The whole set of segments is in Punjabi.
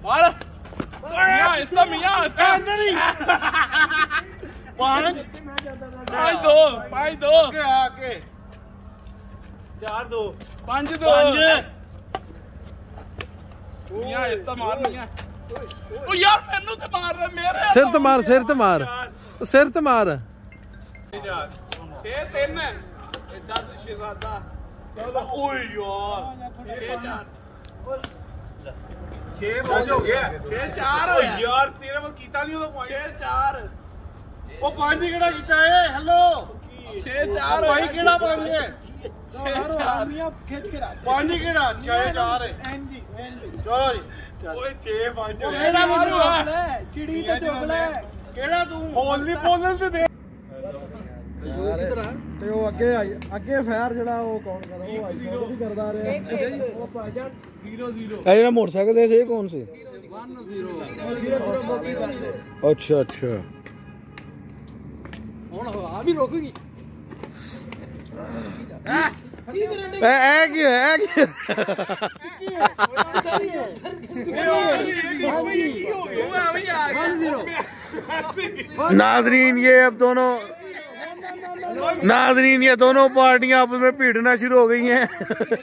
मार मियां इसका मियां इसका पाँच 5-2 5-2 आके 4-2 5-2 मियां इसका मार मियां ओ यार मैनू ते मार रहा मेरे सिर ते मार सिर ते मार सिर ते मार 6-3 एडा शहजादा ओए यार 6-4 6 हो गया 6-4 ਓ ਯਾਰ ਤੇਰੇ ਵੱਲ ਕੀਤਾ ਨਹੀਂ ਉਹਦਾ ਪੁਆਇੰਟ 6-4 ਉਹ ਪੰਜ ਕਿਹੜਾ ਕੀਤਾ ਏ ਹੈਲੋ 6-4 ਭਾਈ ਕਿਹੜਾ ਪੰਜ ਹੈ 6-4 ਮੀਆਂ ਖਿੱਚ ਕੇ ਰੱਖ ਪੰਜ ਕਿਹੜਾ 6-4 ਹੈ ਐਂਜੀ ਚਲੋ ਜੀ ਓਏ 6-5 ਕਿਹੜਾ ਮਾਰੂ ਚਿੜੀ ਤੇ ਚੁੱਕ ਲੈ ਕਿਹੜਾ ਤੂੰ ਬੋਲ ਨਹੀਂ ਬੋਲਣ ਤੇ ਦੇ ਤੇ ਉਹ ਅੱਗੇ ਫਾਇਰ ਜਿਹੜਾ ਉਹ ਕੌਣ ਕਰਦਾ ਉਹ ਆਈ ਸ਼ਾਟ ਵੀ ਕਰਦਾ ਰਿਹਾ ਅੱਛਾ ਜੀ ਉਹ ਭਾਜਨ 0-0 ਇਹ ਜਿਹੜਾ ਮੋਟਰਸਾਈਕਲ ਦੇ ਸੀ ਇਹ ਕੌਣ ਸੀ 1-0 ਅੱਛਾ ਅੱਛਾ ਹੁਣ ਹਵਾ ਵੀ ਰੁਕ ਗਈ ਇਹ ਕੀ ਹੈ नाजरीन ये दोनों पार्टियां आपस में भिड़ना शुरू हो गई हैं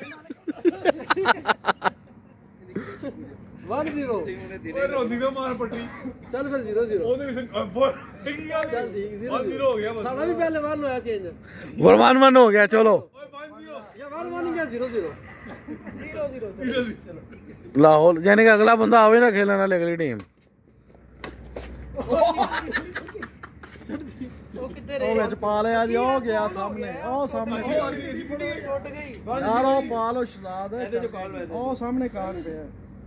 1-0 ਰੋਂਦੀ ਦਾ ਮਾਰ ਪੱਟੀ चल फिर 0-0 ਉਹਦੇ ਵਿੱਚ ਕੀ ਗੱਲ चल ठीक 0 ਹੋ ਗਿਆ ਬਸ साडा भी पहले 1 होया चेंज 1-1 हो गया चलो ਓਏ 5-0 या 1-1 क्या 0-0 लाहौर यानी कि अगला बंदा आवे ना खेलने वाले अगली टीम ਉਹ ਵਿੱਚ ਪਾ ਲਿਆ ਜੀ ਉਹ ਗਿਆ ਸਾਹਮਣੇ ਉਹ ਸਾਹਮਣੇ ਟੁੱਟ ਗਈ ਯਾਰ ਉਹ ਪਾ ਲੋ ਸ਼ਲਾਦ ਉਹ ਸਾਹਮਣੇ ਕਾਰ ਪਿਆ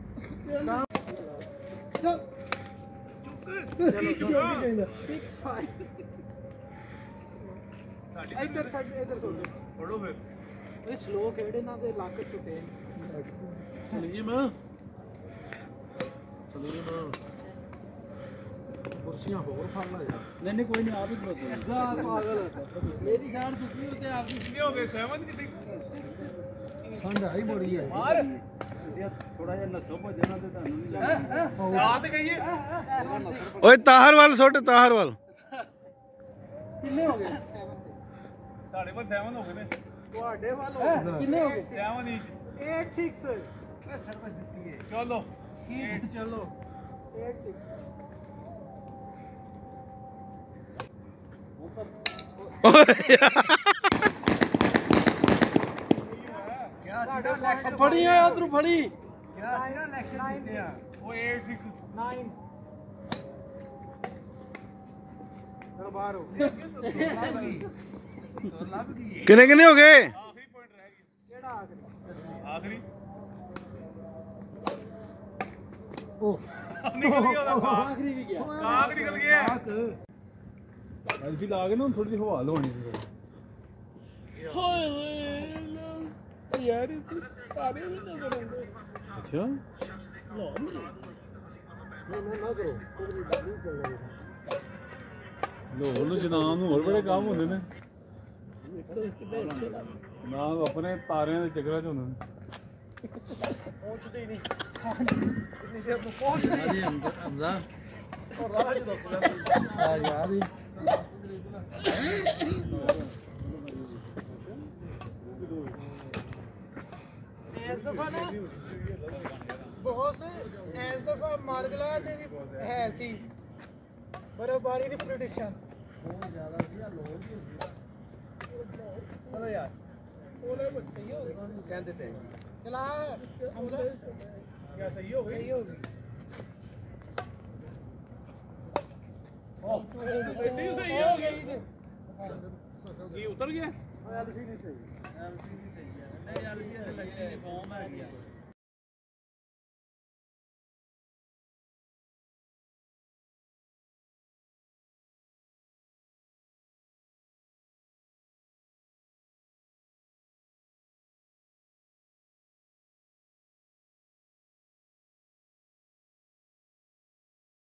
ਇੱਧਰ ਫੜੋ ਫਿਰ ਇਹ ਸਲੋ ਖੇਡੇ ਨਾ ਤੇ ਲੱਕ ਟੁੱਟੇ ਸਲੀਮ ਕੁਰਸੀਆਂ ਹੋਰ ਫੜ ਲਾ ਯਾਰ ਨਹੀਂ ਕੋਈ ਨਹੀਂ ਆਪ ਹੀ ਖਲੋਤੇ ਐਸਾ ਪਾਗਲ ਮੇਰੀ ਸ਼ਾਨ ਚੁੱਕੀ ਤੇ ਆਪ ਦੀ ਕਿੰਨੇ ਹੋ ਗਏ 7 ਕਿ 6 ਠੰਡ ਆਈ ਬੜੀ ਹੈ ਮਾਰ ਥੋੜਾ ਜਿਹਾ ਨਸੋ ਭਜਣਾ ਤੇ ਤੁਹਾਨੂੰ ਨਹੀਂ ਲੱਗਦਾ ਆ ਤੇ ਗਈਏ ਓਏ ਤਾਹਰ ਵੱਲ ਸੁੱਟ ਤਾਹਰ ਵੱਲ ਕਿੰਨੇ ਹੋ ਗਏ ਸਾਡੇ ਕੋਲ 7 ਹੋ ਗਏ ਨੇ ਤੁਹਾਡੇ ਵੱਲ ਕਿੰਨੇ ਹੋ ਗਏ 7 ਈਚ 8-6 ਸਰਵਿਸ ਦਿੱਤੀ ਹੈ ਚਲੋ ਚਲੋ 8-6 ਫੜੀ ਆ ਉਧਰੋਂ ਫੜੀ ਕਿਆ ਸੀ ਨਾ ਇਲੈਕਸ਼ਨ ਜਿੱਤੇ ਆ ਉਹ 8-6 9 ਚਲ ਬਾਹਰ ਹੋ ਲੱਭ ਗਈ ਕਿੰਨੇ ਕਿੰਨੇ ਹੋ ਗਏ ਆਖਰੀ ਪੁਆਇੰਟ ਰਹਿ ਗਈ ਕਿਹੜਾ ਆਖਰੀ ਉਹ ਨਿਕਲ ਗਿਆ ਉਹਦਾ ਆਖਰੀ ਵੀ ਗਿਆ ਕਾਕ ਨਿਕਲ ਗਿਆ ਐਲਫੀ ਲਾ ਕੇ ਨਾ ਥੋੜੀ ਜਿਹੀ ਹਵਾ ਲਵਾਉਣੀ ਸੀ ਹੋਏ ਹੋਏ ਯਾਰ ਇਹ ਸਾਰੇ ਵੀ ਨਜ਼ਰ ਆਉਂਦੇ ਅੱਛਾ ਨਾ ਕਰੋ ਲੋਰ ਨੂੰ ਜਨਾਨ ਨੂੰ ਹੋਰ ਬੜੇ ਕੰਮ ਹੁੰਦੇ ਨੇ ਨਾ ਆਪਣੇ ਤਾਰਿਆਂ ਦੇ ਚੱਕਰਾਂ ਚ ਹੁੰਦੇ ਨੇ ਪਹੁੰਚਦੇ ਹੀ ਨਹੀਂ ਇੰਨੀ ਦੇਰ ਨੂੰ ਪਹੁੰਚਦੇ ਜੀ ਹਮਜ਼ਾ ਉਹ ਰਾਹ ਚ ਰੁਕ ਜਾਂਦੇ ਆ ਯਾਰ ਹੀ ਇਸ ਦਫਾ ਨਾ ਬਹੁਤ ਇਸ ਦਫਾ ਮਾਰਗਲਾ ਤੇ ਵੀ ਹੈ ਸੀ ਬਰਫਬਾਰੀ ਦੀ ਪ੍ਰੈਡਿਕਸ਼ਨ ਬਹੁਤ ਜ਼ਿਆਦਾ ਸੀ ਆ ਲੋਰ ਵੀ ਹੁੰਦੀ ਚਲੋ ਯਾਰ ਉਹਨੇ ਕੁਝ ਸਹੀ ਹੋ ਗਿਆ ਕਹਿੰਦੇ ਤੇ ਚਲਾ ਹਮਜ਼ਾ ਕਿਆ ਸਹੀ ਹੋ ਗਈ ਸਹੀ ਹੋ ਗਈ ਐਡੀ ਸਹੀ ਹੋ ਗਈ ਕੀ ਉਤਰ ਗਿਆ ਐਲਫੀ ਨਹੀਂ ਸਹੀ ਐਲਫੀ ਨਹੀਂ ਸਹੀ ਹੈ ਨਹੀਂ ਐਲਫੀ ਤੇ ਲੱਗੀ ਨਹੀਂ ਫੋਮ ਹੈ ਗਿਆ